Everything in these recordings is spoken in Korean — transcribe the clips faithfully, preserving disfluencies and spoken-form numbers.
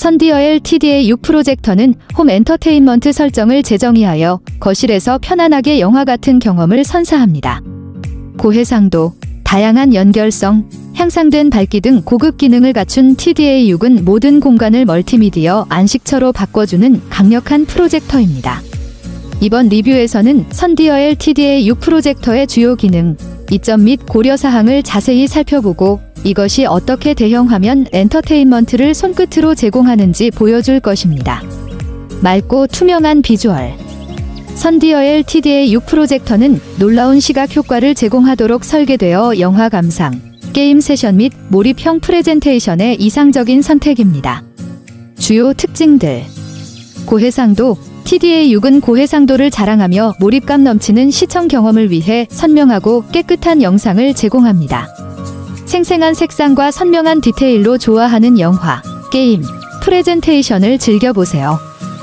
선디어엘 티디에이 육 프로젝터는 홈 엔터테인먼트 설정을 재정의하여 거실에서 편안하게 영화 같은 경험을 선사합니다. 고해상도, 다양한 연결성, 향상된 밝기 등 고급 기능을 갖춘 티디에이 육은 모든 공간을 멀티미디어 안식처로 바꿔주는 강력한 프로젝터입니다. 이번 리뷰에서는 선디어엘 티디에이 육 프로젝터의 주요 기능, 이점 및 고려사항을 자세히 살펴보고 이것이 어떻게 대형화면 엔터테인먼트를 손끝으로 제공하는지 보여줄 것입니다. 맑고 투명한 비주얼. 선디어엘 티디에이 육 프로젝터는 놀라운 시각 효과를 제공하도록 설계되어 영화 감상, 게임 세션 및 몰입형 프레젠테이션의 이상적인 선택입니다. 주요 특징들. 고해상도. 티디에이 육은 고해상도를 자랑하며 몰입감 넘치는 시청 경험을 위해 선명하고 깨끗한 영상을 제공합니다. 생생한 색상과 선명한 디테일로 좋아하는 영화, 게임, 프레젠테이션을 즐겨보세요.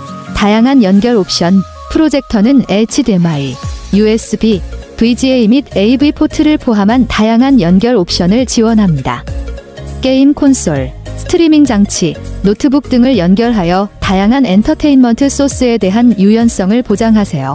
다양한 연결 옵션. 프로젝터는 에이치디엠아이, 유에스비, 브이지에이 및 에이브이 포트를 포함한 다양한 연결 옵션을 지원합니다. 게임 콘솔, 스트리밍 장치, 노트북 등을 연결하여 다양한 엔터테인먼트 소스에 대한 유연성을 보장하세요.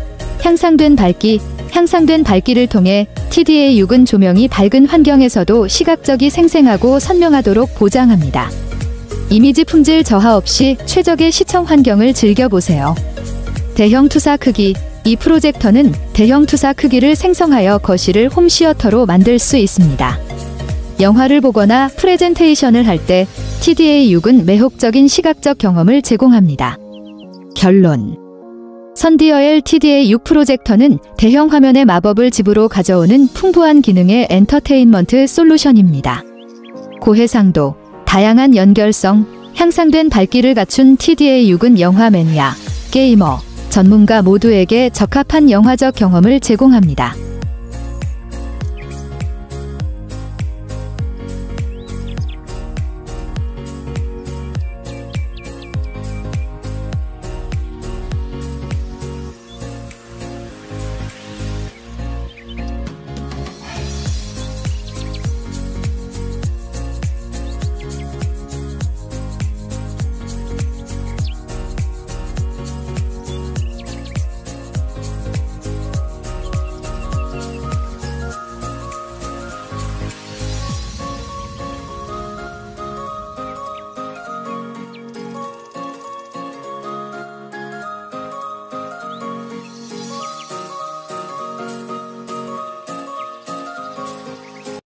향상된 밝기. 향상된 밝기를 통해 티디에이 육은 조명이 밝은 환경에서도 시각적이 생생하고 선명하도록 보장합니다. 이미지 품질 저하 없이 최적의 시청 환경을 즐겨보세요. 대형 투사 크기. 이 프로젝터는 대형 투사 크기를 생성하여 거실을 홈시어터로 만들 수 있습니다. 영화를 보거나 프레젠테이션을 할 때 티디에이 육은 매혹적인 시각적 경험을 제공합니다. 결론. 선디어엘 티디에이 육 프로젝터는 대형 화면의 마법을 집으로 가져오는 풍부한 기능의 엔터테인먼트 솔루션입니다. 고해상도, 다양한 연결성, 향상된 밝기를 갖춘 티디에이 육은 영화 매니아, 게이머, 전문가 모두에게 적합한 영화적 경험을 제공합니다.